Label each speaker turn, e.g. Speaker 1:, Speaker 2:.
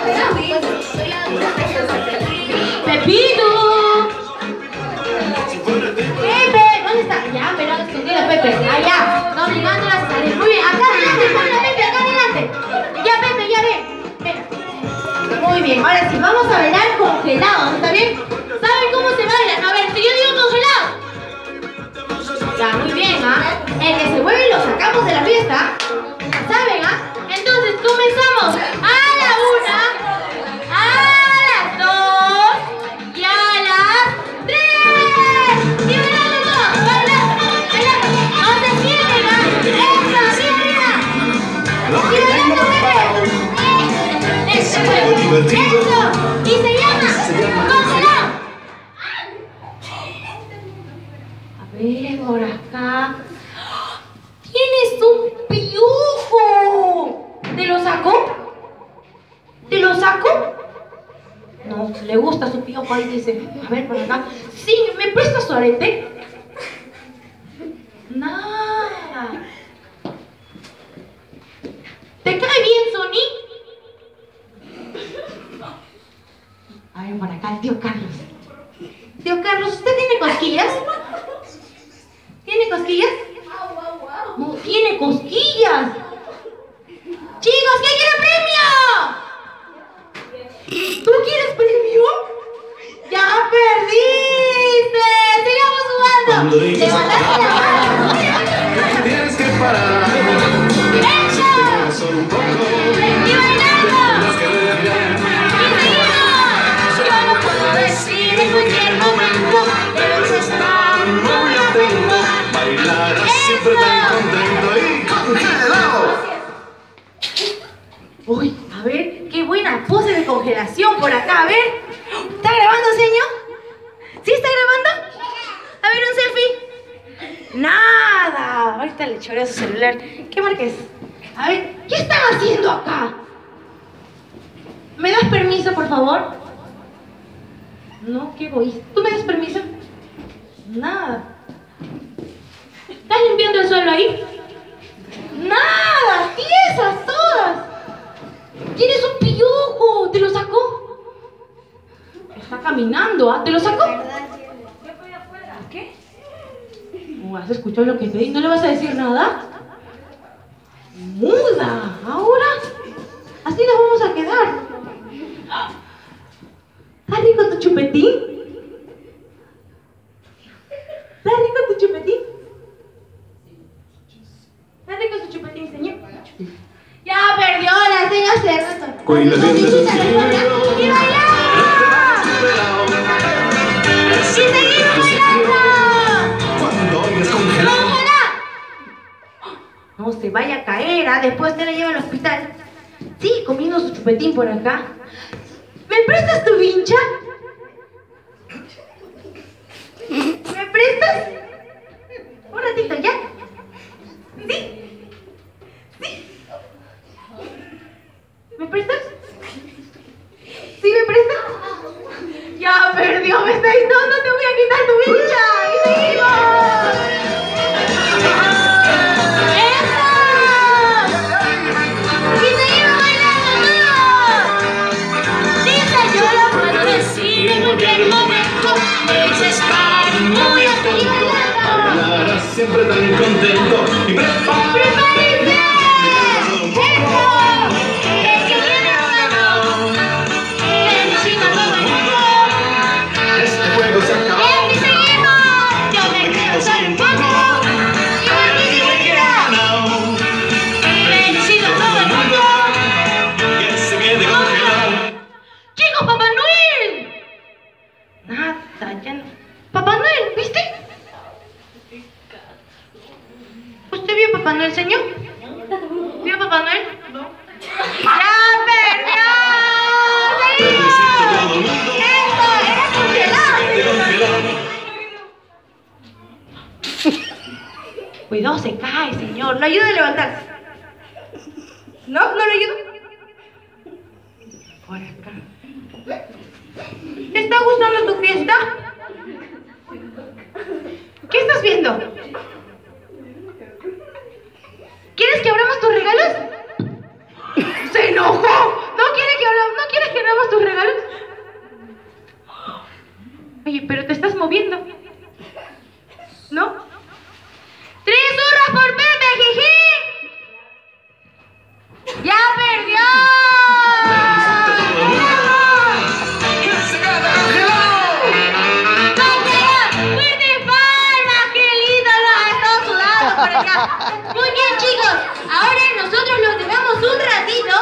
Speaker 1: ¡Pepito! ¡Pepe! ¿Dónde está? Ya, pero escondido Pepe. Allá, no obligándolas a salir. Muy bien, acá adelante, ponla Pepe, acá adelante. Ya, Pepe, ya ven. Ven. Muy bien, ahora sí, vamos a bailar congelados, ¿está bien? ¿Saben cómo se baila? A ver, si yo digo congelado. Ya, muy bien, ¿ah? El que se mueve lo sacamos de la fiesta. ¿Saben, ah? Entonces, comenzamos a la 1, a las 2 y a las 3. Y bailando todos, bailando, bailando. No se sienten, ¿ah? ¡Eso, arriba, arriba! Y bailando, Pepe. Eso, eso. Y se llama congelado. A ver, por acá. ¡Tienes un piojo! ¿Te lo sacó? ¿Te lo sacó? No, le gusta su piojo, ahí dice. A ver, por acá. Sí, ¿me prestas su arete? Nada. ¿Te cae bien, Sony? A ver, por acá, el tío Carlos. Tío Carlos, ¿usted tiene cosquillas? ¿Tiene cosquillas? No tiene cosquillas. Chicos, ¿quién quiere premio? ¿Tú quieres premio? ¡Ya perdiste! ¡Sigamos jugando! ¡Levantaste la mano!
Speaker 2: Tienes que parar.
Speaker 1: ¡Hecho!
Speaker 2: Solo un poco.
Speaker 1: ¡Y bailando!
Speaker 2: Tienes que ver bien.
Speaker 1: ¡Y seguimos! Yo no puedo decir en cualquier momento. Debes estar muy atento.
Speaker 2: Bailarás siempre tan contento y congelado.
Speaker 1: Uy, a ver, qué buena pose de congelación por acá, a ver. ¿Está grabando, señor? ¿Sí está grabando? A ver, un selfie. Nada. Ahorita le choreo su celular. ¿Qué marca es? A ver, ¿qué están haciendo acá? ¿Me das permiso, por favor? No, qué egoísta. ¿Tú me das permiso? Nada. ¿Estás limpiando el suelo ahí? Nada, tiesas todas. Tienes un piojo, ¿te lo sacó? Está caminando, ¿ah? ¿Te lo sacó? ¿Qué? ¿Has escuchado lo que te di? ¿No le vas a decir nada? Muda, ¿ahora? Así nos vamos a quedar. ¿Está rico tu chupetín? ¿Está rico tu chupetín? ¿Está rico su chupetín, señor? Ya perdió la señora Cerrato.
Speaker 2: Con la tienda
Speaker 1: ¡Y bailamos! ¡Y seguimos bailando!
Speaker 2: Cuando oyes congelado.
Speaker 1: ¡Congela! No se vaya a caer, ¿ah? Después te la lleva al hospital. Sí, comiendo su chupetín por acá. ¿Me prestas tu vincha? ¿Me prestas? Un ratito, ¿ya? ¿Sí? ¿Sí? ¿Me prestas? ¿Sí me prestas? Ya perdió, me está diciendo, no te voy a quitar tu vincha. ¡Y seguimos! ¡Eso! ¡Y seguimos bailando todos! Dice, yo lo puedo decir en cualquier momento. Debes estar muy atento.
Speaker 2: Bailarás siempre tan contento y prepárate. Este juego se acabó.
Speaker 1: Yo me quedo solo un poco. Felicito a todo el mundo.
Speaker 2: Que se quede congelado.
Speaker 1: ¡Chicos, Papá Noel! Nada, ya no. Papá Noel, ¿viste? ¿Usted vio a Papá Noel, señor? ¿Vio a Papá Noel? No. ¡Ya perdió!
Speaker 2: Felicito a todo el mundo.
Speaker 1: ¡Eso! ¡Era congelado! Cuidado, se cae, señor. ¿Lo ayuda a levantarse? ¿No? ¿No lo ayudo? Por acá. ¿Te está gustando tu fiesta? ¿Qué estás viendo? ¿Quieres que abramos tus regalos? ¡Se enojó! No quiere que abramos, no quiere moviendo.